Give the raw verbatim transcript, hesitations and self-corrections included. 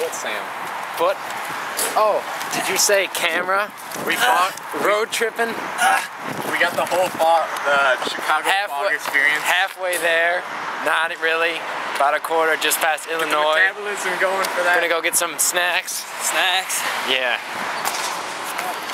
foot, Sam. Foot? Oh, did you say camera? We fought. Road tripping? We got the whole fog, the Chicago fog experience. Halfway there. Not really. About a quarter, just past Illinois. Get the metabolism going for that. Gonna go get some snacks. Snacks. Yeah.